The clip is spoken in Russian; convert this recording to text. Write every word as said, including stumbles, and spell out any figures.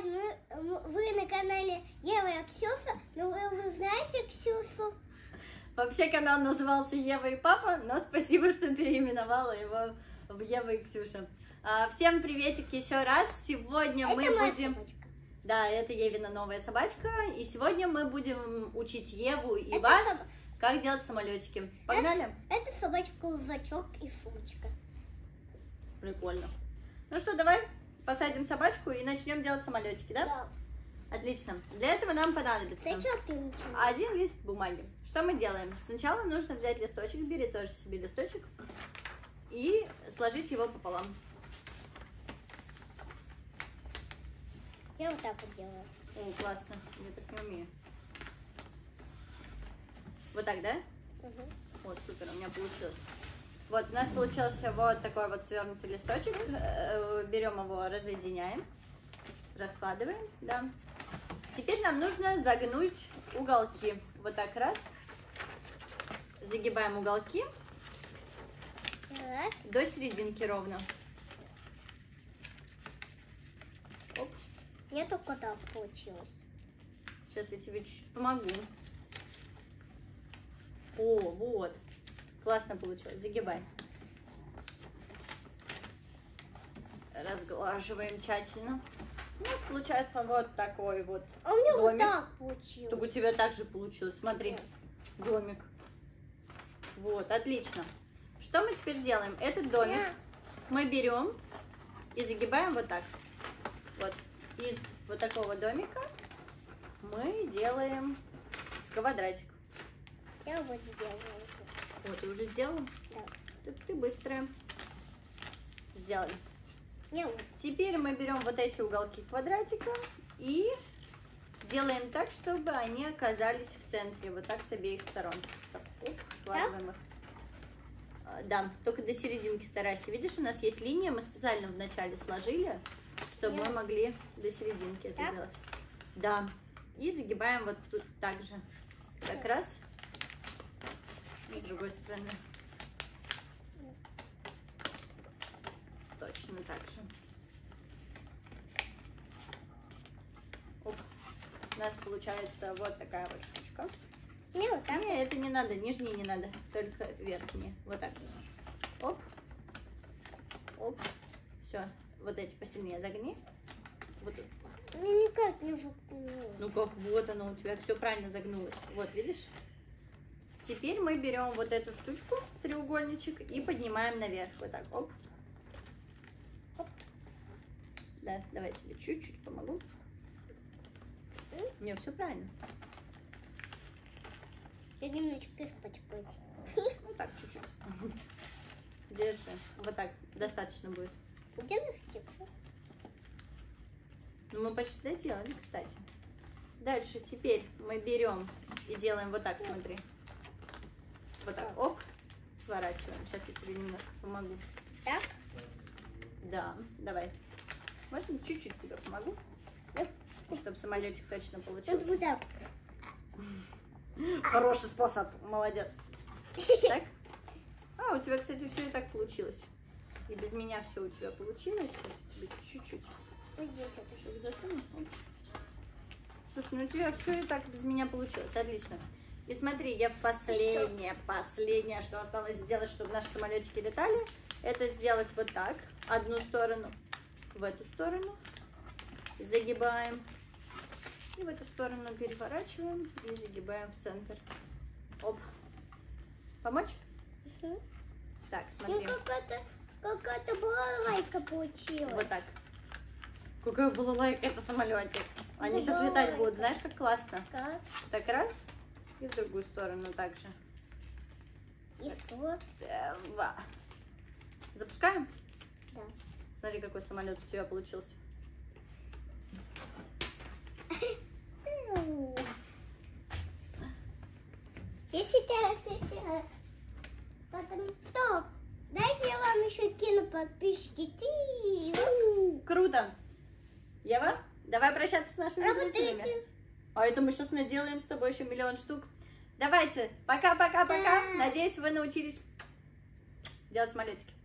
мы, вы на канале Ева и Ксюша, но вы, вы знаете Ксюшу? Вообще канал назывался Ева и Папа, но спасибо, что переименовала его в Ева и Ксюша. А, всем приветик еще раз. Сегодня это мы моя будем... собачка. Да, это Евина новая собачка. И сегодня мы будем учить Еву и Это вас, соб... как делать самолетики. Погнали? Это, это собачка-лужачок и сумочка. Прикольно. Ну что, давай посадим собачку и начнем делать самолетики, да? Да. Отлично. Для этого нам понадобится Зачем ты начинаешь? один лист бумаги. Что мы делаем? Сначала нужно взять листочек, бери тоже себе листочек и сложить его пополам. Я вот так вот делаю. О, классно. Я так не умею. Вот так, да? Угу. Вот, супер, у меня получилось. Вот, у нас получился вот такой вот свернутый листочек. Берем его, разъединяем, раскладываем, да. Теперь нам нужно загнуть уголки. Вот так раз. Загибаем уголки Так. до серединки ровно. Оп. Мне только так получилось. Сейчас я тебе чуть-чуть помогу. О, вот. Классно получилось. Загибай. Разглаживаем тщательно. У нас получается вот такой вот А у меня домик. вот так получилось. Только у тебя также получилось. Смотри, домик. Вот, отлично. Что мы теперь делаем? Этот домик Yeah. мы берем и загибаем вот так. Вот. Из вот такого домика мы делаем квадратик. Я вот сделала. Вот, ты уже сделала? Да. Так ты быстрая. Сделали. Я вот. Теперь мы берем вот эти уголки квадратика и делаем так, чтобы они оказались в центре. Вот так с обеих сторон. Так, оп, складываем их. А, да, только до серединки старайся. Видишь, у нас есть линия, мы специально вначале сложили, чтобы Я... мы могли до серединки это Так? делать. Да. И загибаем вот тут так же. Как раз. И с другой стороны. Точно так же. Оп. У нас получается вот такая вот штучка. Мне вот так. Не, это не надо, нижние не надо, только верхние. Вот так. Оп. Оп. Все. Вот эти посильнее загни. Вот тут. Мне никак не жукнуло. Ну как, вот оно у тебя все правильно загнулось. Вот, видишь? Теперь мы берем вот эту штучку, треугольничек, и поднимаем наверх. Вот так, оп. Оп. Да, давай тебе чуть-чуть помогу. Не, все правильно. Я немножечко испачкаюсь. Вот так, чуть-чуть. Держи. Вот так, достаточно будет. Где ножки? Ну, мы почти доделали, кстати. Дальше, теперь мы берем и делаем вот так, смотри. Вот так, оп, сворачиваем. Сейчас я тебе немножко помогу. Так? Да, давай. Можно чуть-чуть тебе помогу? Чтобы самолетик точно Вот получился. вот так. Хороший способ, молодец. Так? А, у тебя, кстати, все и так получилось. И без меня все у тебя получилось. Сейчас я тебе чуть-чуть. Чтобы засунуть. Слушай, ну у тебя все и так без меня получилось. Отлично. И смотри, я в последнее, последнее, что осталось сделать, чтобы наши самолетики летали, это сделать вот так. Одну сторону в эту сторону. Загибаем. И в эту сторону переворачиваем и загибаем в центр. Оп. Помочь? Угу. Так, Ну смотри. какая-то какая-то балалайка получилась. Вот так. Какая была лайка, это самолетик. Они Ну, сейчас летать балалайка. будут, знаешь, как классно. Как? Так, раз. И в другую сторону также. И что? Два. Запускаем? Да. Смотри, какой самолет у тебя получился. Я считаю, считаю. Потом... Стоп! Дайте я вам еще кину подписчики. Ти. Круто. Ева, давай прощаться с нашими зрителями. Работайте. А это мы сейчас наделаем с тобой еще миллион штук. Давайте, пока-пока-пока. Да. Надеюсь, вы научились делать самолетики.